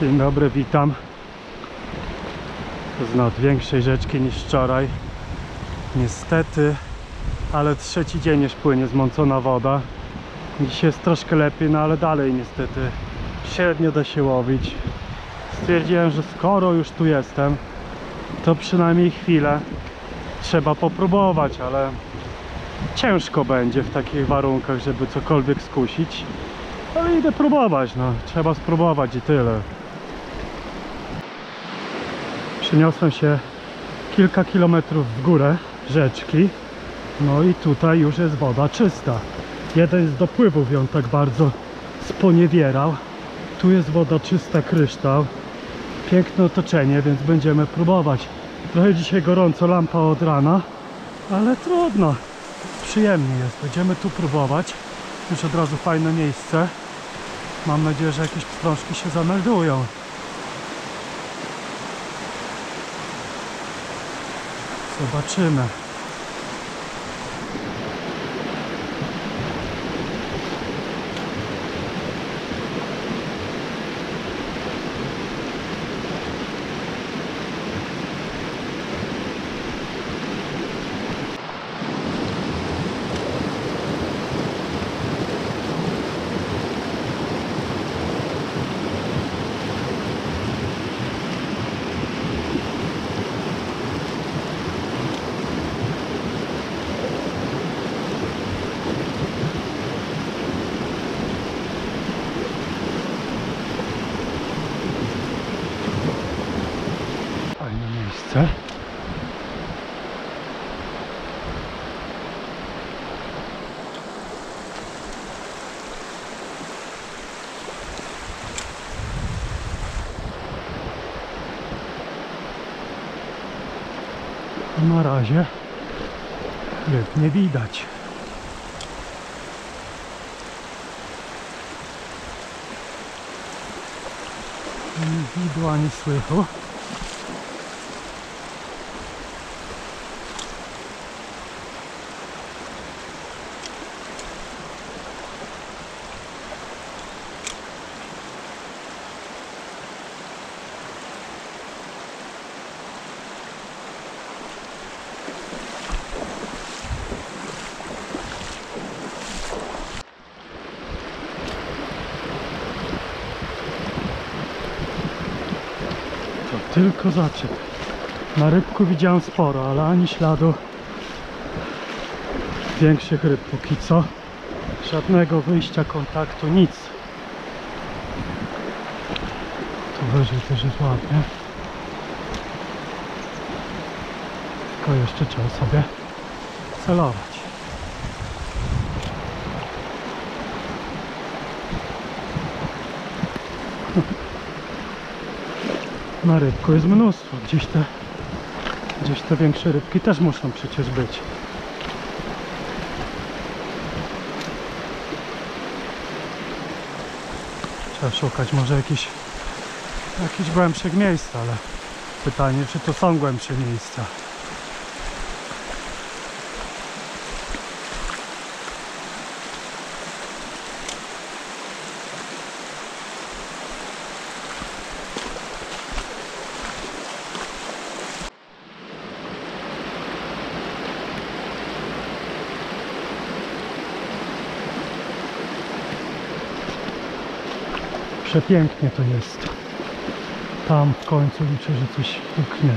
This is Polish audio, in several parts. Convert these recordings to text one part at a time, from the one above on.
Dzień dobry, witam z nad większej rzeczki niż wczoraj. Niestety, ale trzeci dzień już płynie zmącona woda. Dzisiaj jest troszkę lepiej, no ale dalej niestety średnio da się łowić. Stwierdziłem, że skoro już tu jestem, to przynajmniej chwilę trzeba popróbować, ale ciężko będzie w takich warunkach, żeby cokolwiek skusić. Ale idę próbować, no trzeba spróbować i tyle. Przeniosłem się kilka kilometrów w górę rzeczki. No i tutaj już jest woda czysta. Jeden z dopływów ją tak bardzo sponiewierał. Tu jest woda czysta, kryształ. Piękne otoczenie, więc będziemy próbować. Trochę dzisiaj gorąco, lampa od rana, ale trudno. Przyjemnie jest. Będziemy tu próbować. Już od razu fajne miejsce. Mam nadzieję, że jakieś pstrążki się zameldują. Zobaczymy. Fajne miejsce. Na razie ryb nie widać. Ani widu, ani słychu. Tylko zaczep. Na rybku widziałem sporo, ale ani śladu większych ryb póki co. Żadnego wyjścia, kontaktu, nic. Tu wyżej też jest ładnie. Tylko jeszcze trzeba sobie celować. Na rybku jest mnóstwo. Gdzieś te większe rybki też muszą przecież być. Trzeba szukać może jakichś głębszych miejsc, ale pytanie, czy to są głębsze miejsca. Przepięknie to jest. Tam w końcu liczę, że coś puknie.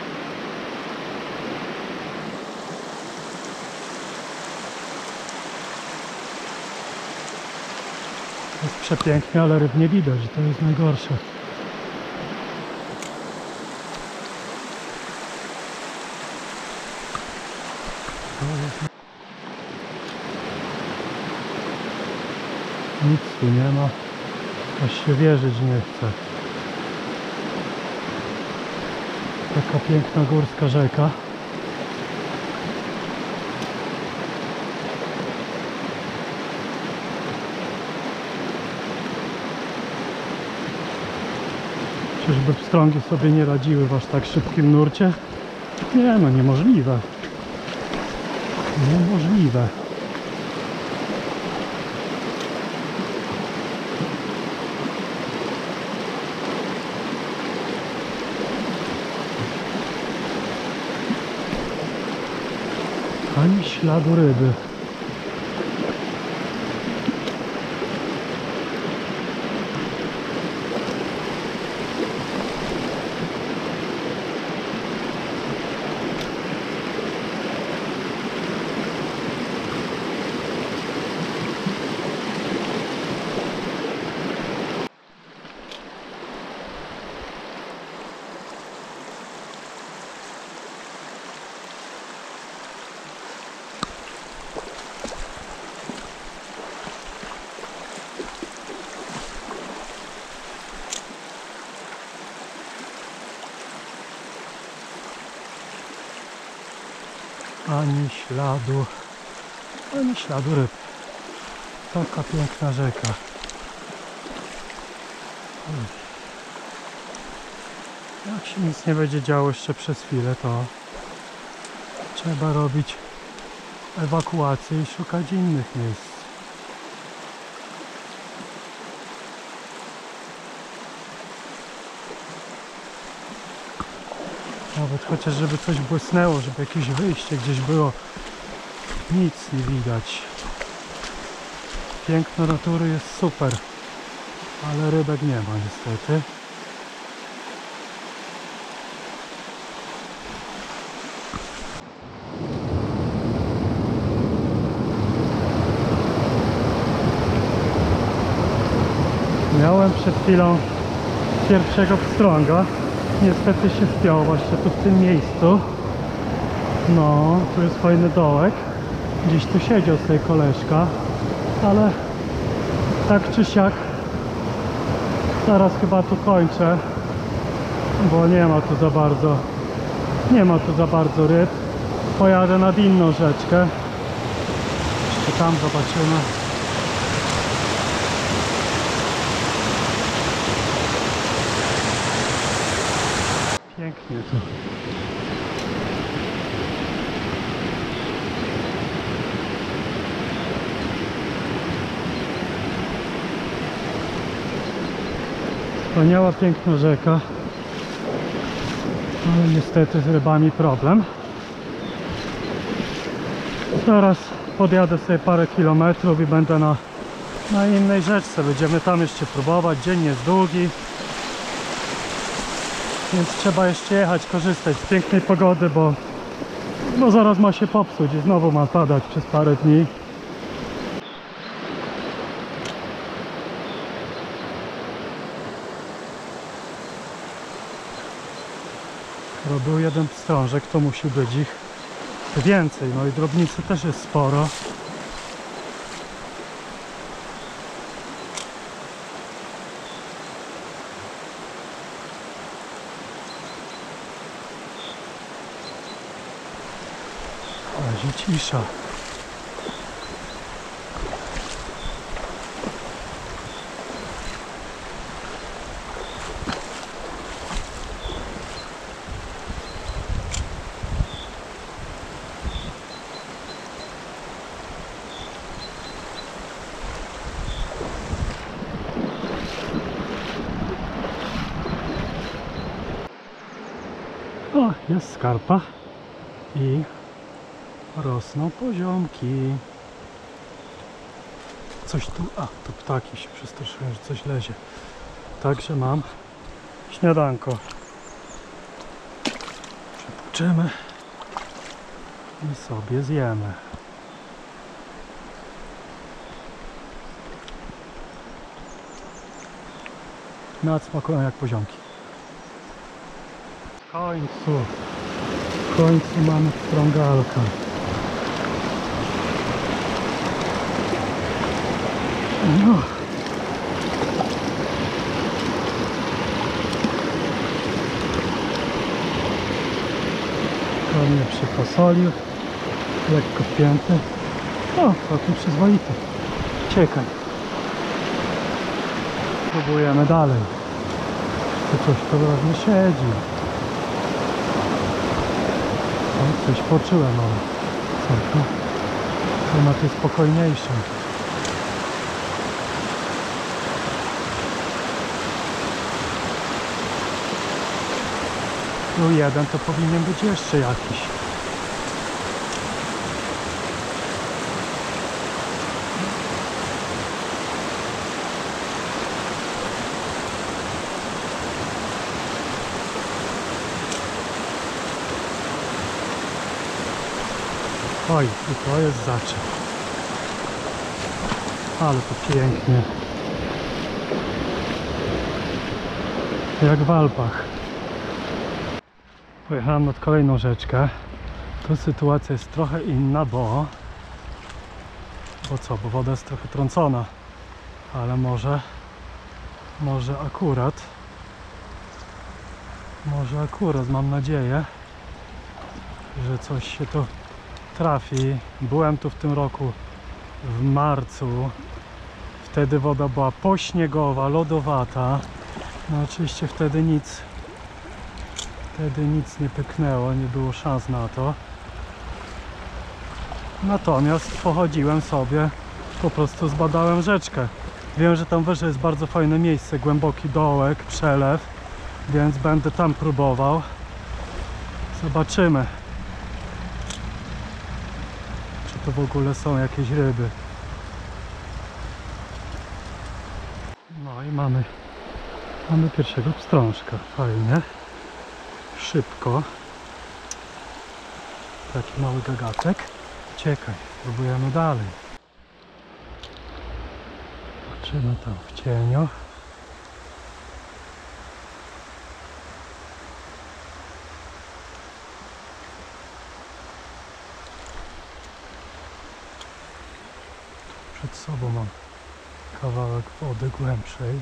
Jest przepięknie, ale ryb nie widać, to jest najgorsze. Nic tu nie ma. Aż się wierzyć nie chce. Taka piękna górska rzeka. Czyżby pstrągi sobie nie radziły w aż tak szybkim nurcie? Nie no, niemożliwe. Niemożliwe. śladu ryby. Ani śladu ryb. Taka piękna rzeka. Jak się nic nie będzie działo jeszcze przez chwilę, to trzeba robić ewakuację i szukać innych miejsc. Nawet chociaż żeby coś błysnęło, żeby jakieś wyjście gdzieś było. Nic nie widać. Piękno natury jest super, ale rybek nie ma niestety. Miałem przed chwilą pierwszego pstrąga. Niestety się wpiął właśnie tu w tym miejscu. No, tu jest fajny dołek. Gdzieś tu siedział sobie koleżka, ale tak czy siak zaraz chyba tu kończę, bo nie ma tu za bardzo ryb. Pojadę nad inną rzeczkę. Jeszcze tam zobaczymy. Pięknie tu. Wspaniała, piękna rzeka, ale niestety z rybami problem. Zaraz podjadę sobie parę kilometrów i będę na innej rzeczce. Będziemy tam jeszcze próbować. Dzień jest długi, więc trzeba jeszcze jechać, korzystać z pięknej pogody, bo zaraz ma się popsuć i znowu ma padać przez parę dni. Skoro był jeden pstrążek, to musi być ich więcej. No i drobnicy też jest sporo. Na razie cisza. O, jest skarpa i rosną poziomki. Coś tu, tu ptaki się przestraszyłem, że coś lezie. Także mam śniadanko. Przepuczymy i sobie zjemy. Smakują jak poziomki. W końcu mamy pstrągalka. No. Ładnie przyposolił, lekko wpięty. O, całkiem przyzwoity. Ciekawe. Próbujemy dalej. Tu coś poważnie siedzi. O, coś poczułem, ale co to? Klimat jest spokojniejszy. Tu jeden to powinien być jeszcze jakiś. Oj, i to jest zaczep. Ale to pięknie. Jak w Alpach. Pojechałem nad kolejną rzeczkę. Tu sytuacja jest trochę inna, bo co? Bo woda jest trochę trącona. Ale może akurat mam nadzieję, że coś się tu trafi. Byłem tu w tym roku w marcu. Wtedy woda była pośniegowa, lodowata. No oczywiście wtedy nic nie pyknęło, nie było szans na to. Natomiast pochodziłem sobie, po prostu zbadałem rzeczkę. Wiem, że tam wyżej jest bardzo fajne miejsce, głęboki dołek, przelew, więc będę tam próbował. Zobaczymy, czy to w ogóle są jakieś ryby. No i mamy pierwszego pstrążka. Fajnie. Szybko. Taki mały gagatek. Czekaj, próbujemy dalej. Patrzymy tam w cieniu. Przed sobą mam kawałek wody głębszej.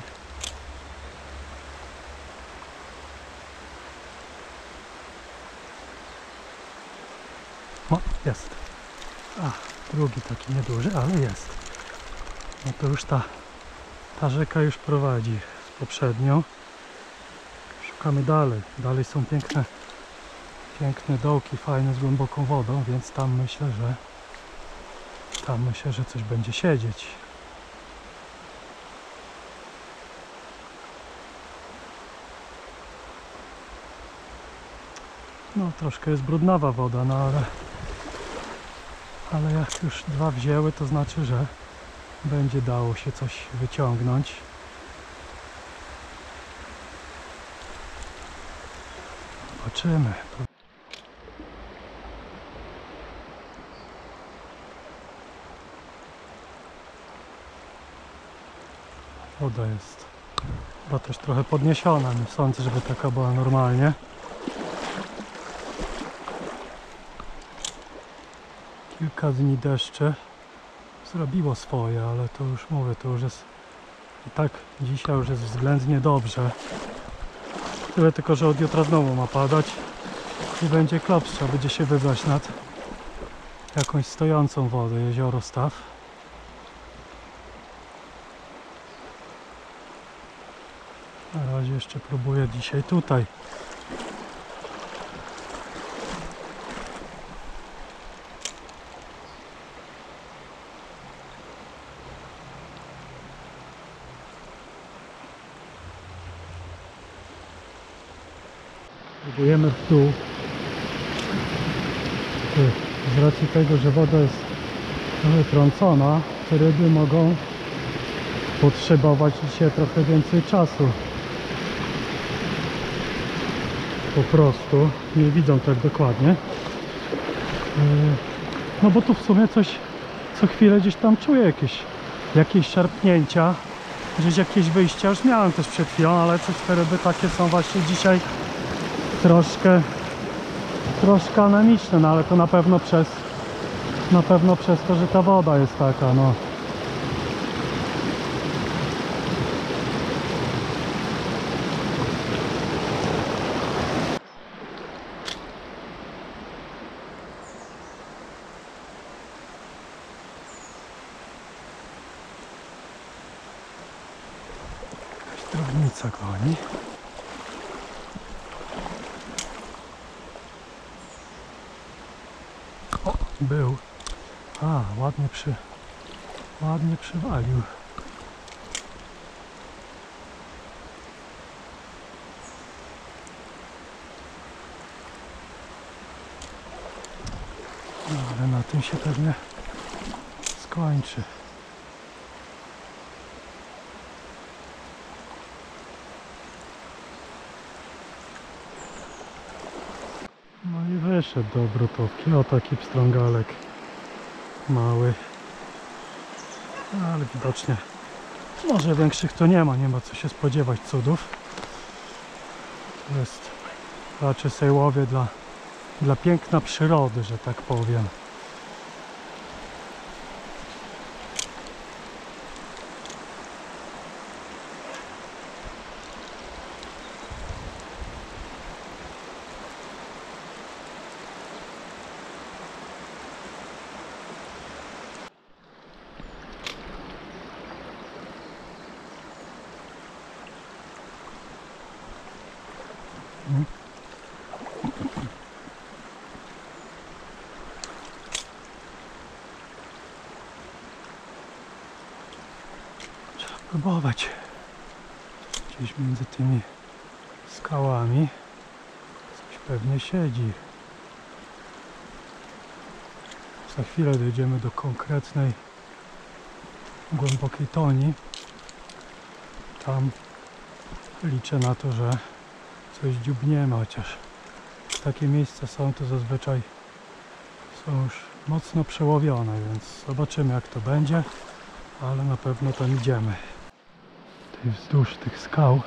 O, jest. A, drugi taki nieduży, ale jest. No to już ta rzeka już prowadzi z poprzednią. Szukamy dalej. Dalej są piękne dołki, fajne z głęboką wodą, więc tam myślę, że coś będzie siedzieć. No troszkę jest brudnawa woda, no ale jak już dwa wzięły, to znaczy, że będzie dało się coś wyciągnąć. Zobaczymy. Woda jest chyba też trochę podniesiona, nie sądzę, żeby taka była normalnie. Kilka dni deszcze zrobiło swoje, ale to już mówię, to już jest i tak dzisiaj już jest względnie dobrze. Tyle tylko, że od jutra znowu ma padać i będzie klops, trzeba będzie się wybrać nad jakąś stojącą wodę, jezioro Staw. Na razie jeszcze próbuję dzisiaj tutaj. Próbujemy w dół. Z racji tego, że woda jest trochę trącona, te ryby mogą potrzebować dzisiaj trochę więcej czasu. Po prostu nie widzą tak dokładnie. No bo tu w sumie coś co chwilę gdzieś tam czuję jakieś szarpnięcia, gdzieś jakieś wyjścia. Już miałem też przed chwilą, ale te ryby takie są właśnie dzisiaj troszkę anemiczne, no ale to na pewno przez to, że ta woda jest taka, no. Jakaś drobnica goni. Był. A, ładnie przywalił. No, ale na tym się pewnie skończy. No i wyszedł do obrotówki. O, taki pstrągalek. mały. Ale widocznie może większych to nie ma co się spodziewać cudów. To jest raczej sobie łowię dla piękna przyrody, że tak powiem. Trzeba próbować. Gdzieś między tymi skałami coś pewnie siedzi. Za chwilę dojdziemy do konkretnej głębokiej toni. Tam liczę na to, że coś dziubniemy, chociaż takie miejsca są, to zazwyczaj są już mocno przełowione, więc zobaczymy jak to będzie, ale na pewno tam idziemy. Tutaj wzdłuż tych skał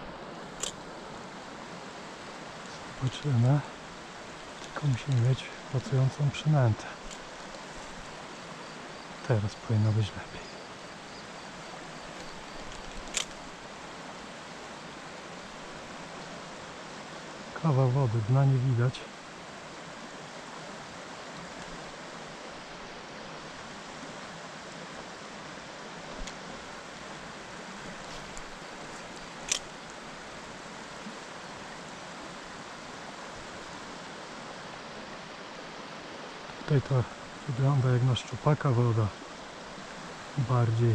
zobaczymy, tylko musimy mieć pracującą przynętę. Teraz powinno być lepiej. Kawał wody, dna nie widać. Tutaj to wygląda jak na szczupaka woda. Bardziej.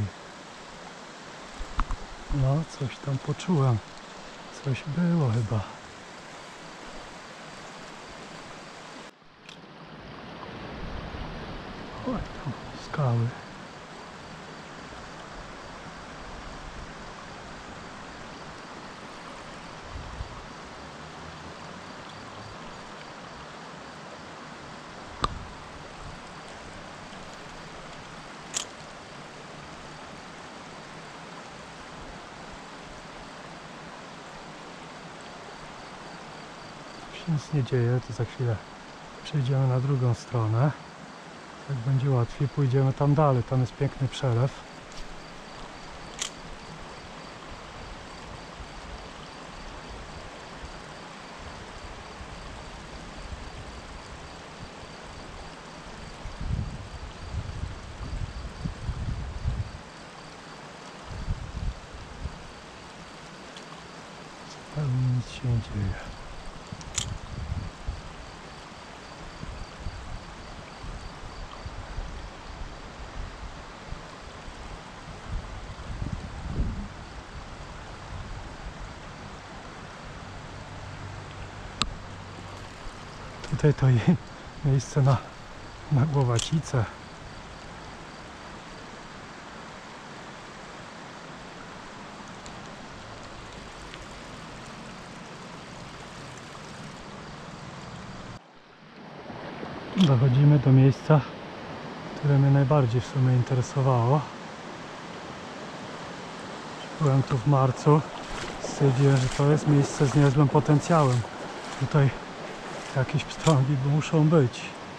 No, coś tam poczułem. Coś było chyba. Oj, tam skały. Nic nie dzieje, to za chwilę przejdziemy na drugą stronę. Jak będzie łatwiej, pójdziemy tam dalej, tam jest piękny przelew. Zupełnie nic się nie dzieje. Tutaj to miejsce na głowacicę. Dochodzimy do miejsca, które mnie najbardziej w sumie interesowało. Byłem tu w marcu. Stwierdziłem, że to jest miejsce z niezłym potencjałem. Tutaj jakieś pstrągi muszą być.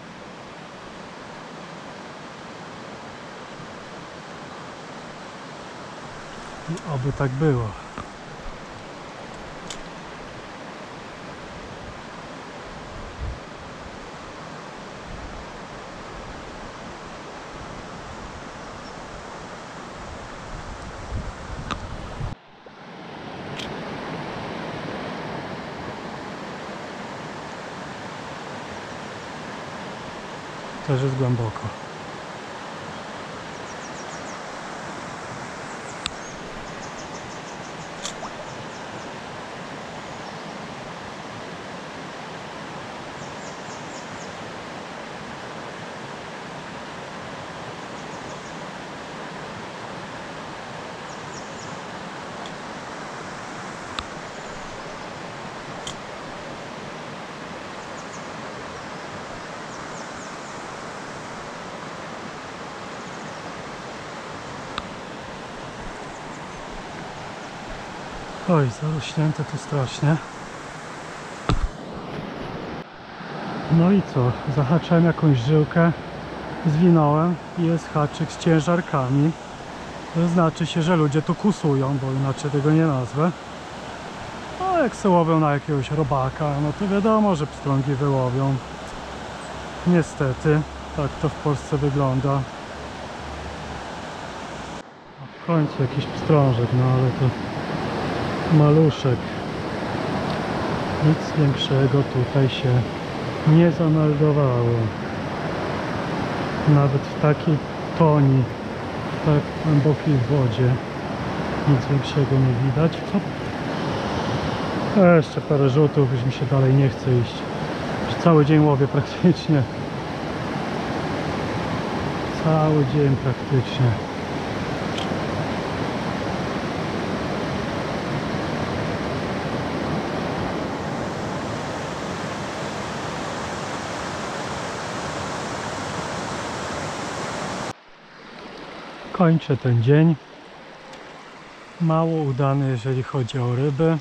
I oby tak było. Też jest głęboko. Oj, zarośnięte tu strasznie. No i co? Zahaczyłem jakąś żyłkę, zwinąłem i jest haczyk z ciężarkami. To znaczy się, że ludzie tu kusują, bo inaczej tego nie nazwę. A jak se łowią na jakiegoś robaka, no to wiadomo, że pstrągi wyłowią. Niestety, tak to w Polsce wygląda. W końcu jakiś pstrążek, no ale to maluszek. Nic większego tutaj się nie zameldowało. Nawet w takiej toni, w tak głębokiej wodzie nic większego nie widać. Hop. Jeszcze parę rzutów, już mi się dalej nie chce iść. Już cały dzień łowię praktycznie. Cały dzień praktycznie. Kończę ten dzień. Mało udany, jeżeli chodzi o ryby.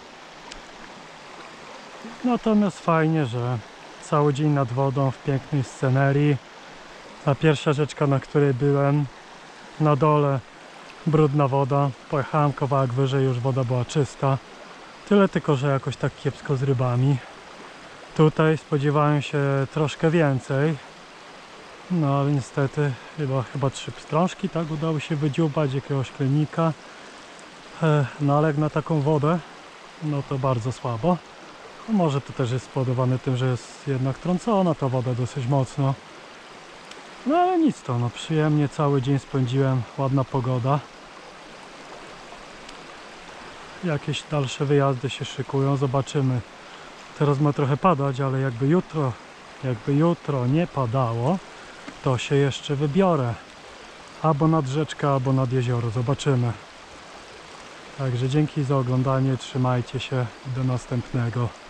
Natomiast fajnie, że cały dzień nad wodą w pięknej scenerii. Ta pierwsza rzeczka, na której byłem, na dole brudna woda. Pojechałem kawałek wyżej, już woda była czysta. Tyle tylko, że jakoś tak kiepsko z rybami. Tutaj spodziewałem się troszkę więcej. No ale niestety chyba 3 pstrążki, tak, udało się wydziubać, jakiegoś klenika. No ale jak na taką wodę, no to bardzo słabo. No, może to też jest spowodowane tym, że jest jednak trącona ta woda dosyć mocno. No ale nic to, no przyjemnie cały dzień spędziłem, ładna pogoda. Jakieś dalsze wyjazdy się szykują, zobaczymy. Teraz ma trochę padać, ale jakby jutro nie padało, to się jeszcze wybiorę. Albo nad rzeczkę, albo nad jezioro, zobaczymy. Także dzięki za oglądanie, trzymajcie się, do następnego.